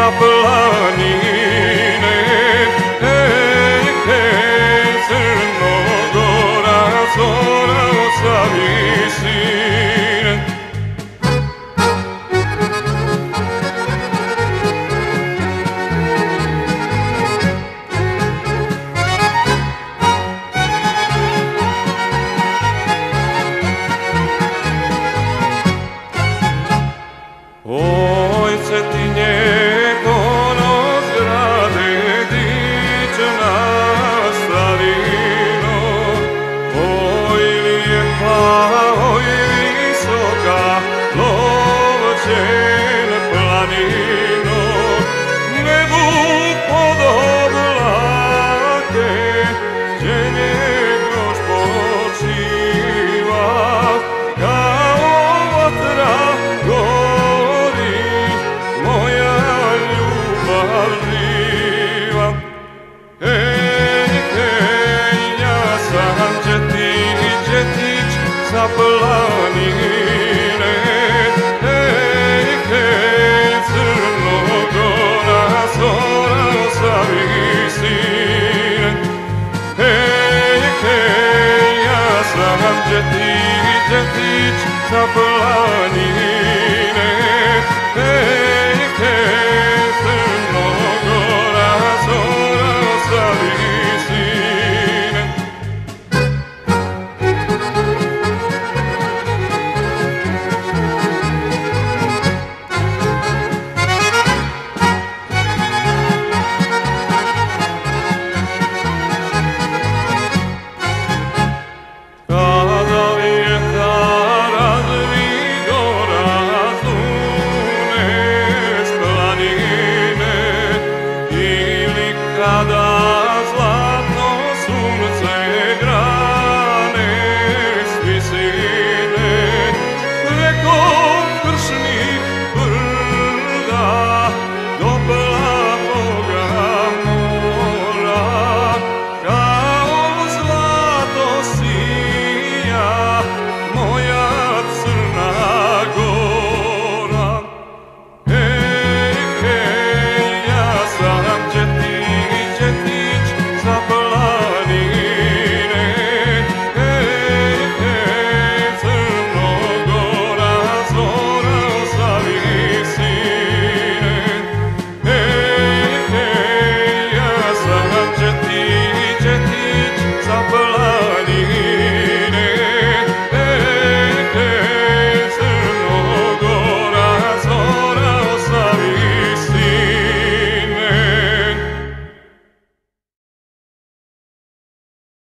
sa planine. Hej, hej, Crnogora, zora sa visine. Oj, Cetinje, ono zgrade dična starino, oj lijepa, oj visoka, Lovćen planino, nebu pod oblake, gdje njegoš počiva, kao vatra gori, moja ljubav živa. Hej, hej, ja sam džetić sa planine. Hej, hej, Crnogora, zora sa visine. Hej, hej, ja sam džetić sa planine.